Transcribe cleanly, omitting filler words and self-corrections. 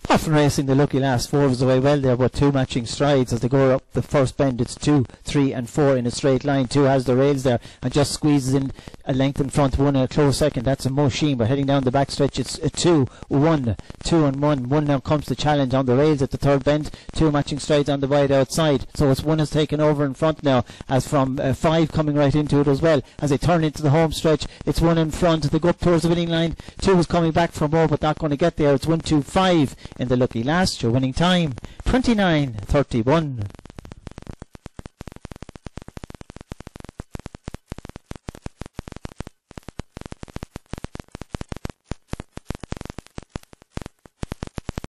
Puffin Racing, the lucky last four, was away well there, but two matching strides as they go up the first bend. It's 2, 3 and 4 in a straight line. 2 has the rails there and just squeezes in a length in front. 1 in a close second, that's a Mosheen, but heading down the back stretch it's a 2, 1, 2 and 1. 1 now comes the challenge on the rails at the third bend. 2 matching strides on the wide outside, so it's 1 has taken over in front now, as from 5 coming right into it as well. As they turn into the home stretch, it's 1 in front. They go up towards the winning line. 2 is coming back for more, but not going to get there. It's 1, 2, 5 in the lucky last. Your winning time 29:31.